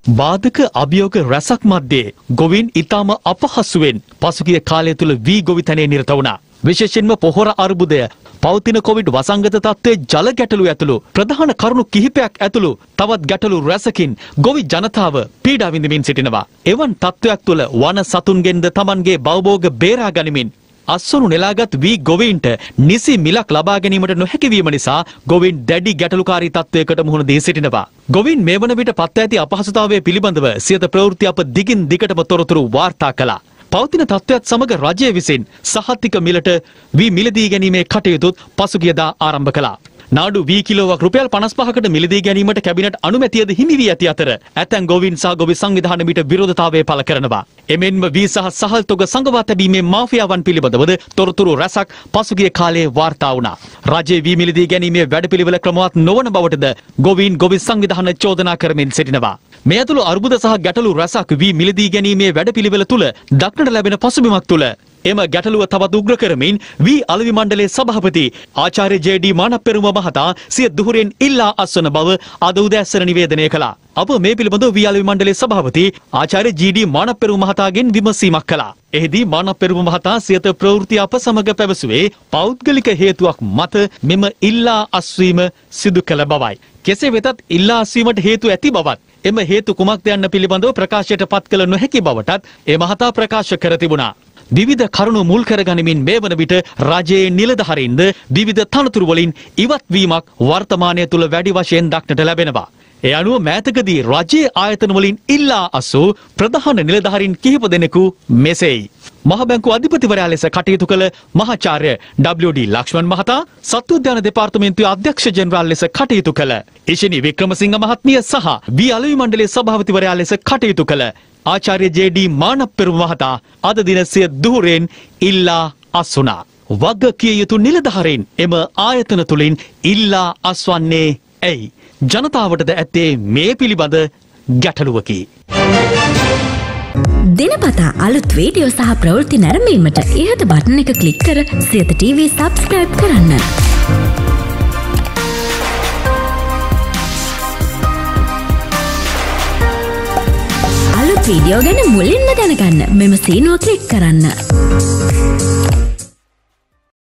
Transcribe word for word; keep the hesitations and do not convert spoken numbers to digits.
බාධක අභියෝග රැසක් මැද්දේ ගොවීන් ඉතාම අපහසුවෙන් පසුගිය කාලය තුල වී ගොවිතැනේ නිරත වුණා. විශේෂයෙන්ම පොහොර අර්බුදය, පවතින කොවිඩ් වසංගත තත්ත්වයේ ජල ගැටලු ඇතුළු ප්‍රධාන කරුණු කිහිපයක් ඇතුළු තවත් ගැටලු රැසකින් ගොවි ජනතාව පීඩා විඳමින් සිටිනවා. එවන් තත්ත්වයක් තුළ වන සතුන්ගෙන්ද Tamanගේ භවභෝග බේරා ගනිමින් අස්වනු නෙලාගත් වී ගොවීන්ට නිසි මිලක් ලබා ගැනීමට නොහැකි වීම නිසා ගොවීන් දැඩි ගැටලුකාරී තත්ත්වයකට මුහුණ දී සිටිනවා. ගොවීන් මේ වන විට පත් ඇති අපහසුතාවය පිළිබඳව සියත ප්‍රවෘත්ති අප දිගින් දිගටම තොරතුරු වාර්තා කළා. පවතින තත්ත්වයත් සමග රජය විසින් සහතික මිලට වී මිලදී ගැනීමේ කටයුතුත් පසුගියදා ආරම්භ කළා. නාඩු වී කිලෝවක් රුපියල් පනස් පහකට මිලදී ගැනීමට කැබිනට් අනුමැතියද හිමි වී ඇති අතර ඇතැම් ගොවීන් සහ ගොවි සංවිධාන මිට විරෝධතාවය පළ කරනවා. එමෙන්ම වී සහ සහල් තොග සංගවා තැබීමේ මාෆියාවන් පිළිබඳවද තොරතුරු රැසක් පසුගිය කාලයේ වාර්තා වුණා. රජයේ වී මිලදී ගැනීමේ වැඩපිළිවෙල ක්‍රමවත් නොවන බවටද ගොවීන් ගොවි සංවිධාන චෝදනා කරමින් සිටිනවා. මේ ඇතුළු අර්බුද සහ ගැටලු රැසක් වී මිලදී ගැනීමේ වැඩපිළිවෙල තුල දක්නට ලැබෙන පසුබිමක් තුල එම ගැටලුව තවත් උග්‍ර කරමින් වී අලෙවි මණ්ඩලයේ සභාපති ආචාර්ය ජේ.ඩී. මානප්පෙරුම මහතා සිය දුහුරෙන් ඉල්ලා අස්වන බව අද උදෑසන නිවේදනය කළා. අප මේ පිළිබඳව වී අලෙවි මණ්ඩලයේ සභාපති ආචාර්ය ජී.ඩී. මානප්පෙරුම මහතාගෙන් විමසීමක් කළා. එහිදී මානප්පෙරුම මහතා සියත ප්‍රවෘත්ති අප සමග පැවසුවේ පෞද්ගලික හේතුවක් මත මෙම ඉල්ලා අස්වීම සිදු කළ බවයි. කෙසේ වෙතත් ඉල්ලා අස්වීමට හේතු ඇති බවත් එම හේතු කුමක්ද යන්න පිළිබඳව ප්‍රකාශයට පත් කළ නොහැකි බවටත් ඒ මහතා ප්‍රකාශ කර තිබුණා. විවිධ කරුණු මුල් කරගනිමින් මේ වන විට රජයේ නිලධාරීන්ද විවිධ තනතුරු වලින් ඉවත් වීමක් වර්තමානය තුල වැඩි වශයෙන් දක්නට ලැබෙනවා. ඒ අනුව මෑතකදී රජයේ ආයතන වලින් ඉල්ලා අසූ ප්‍රධාන නිලධාරීන් කිහිප දෙනෙකු මෙසේයි. මහ බැංකු අධිපතිවරයා ලෙස කටයුතු කළ මහාචාර්ය ඩබ්ලිව්.ඩී. ලක්ෂ්මන් මහතා, සත්ව උද්‍යාන දෙපාර්තමේන්තුවේ අධ්‍යක්ෂ ජෙනරාල් ලෙස කටයුතු කළ ඉෂිනි වික්‍රමසිංහ මහත්මිය සහ වී අලෙවි මණ්ඩලයේ සභාපතිවරයා ලෙස කටයුතු කළ ආචාර්ය ජේ.ඩී. මානප්පෙරුම මහතා අද දින සිය දුහුරෙන් ඉල්ලා අස්වුණා. වග කිය යුතු නිලධාරීන් එම ආයතන තුලින් ඉල්ලා අස්වන්නේ ඇයි? ජනතාවටද ඇත්තේ මේ පිළිබඳ ගැටලුවකි. දිනපතා අලුත් වීඩියෝ සහ ප්‍රවෘත්ති නැරඹීමට ඉහත බටන් එක ක්ලික් කර සියත ටීවී සබ්ස්ක්‍රයිබ් කරන්න. අලුත් වීඩියෝ ගැන මුලින්ම දැනගන්න මෙම සීනුව ක්ලික් කරන්න.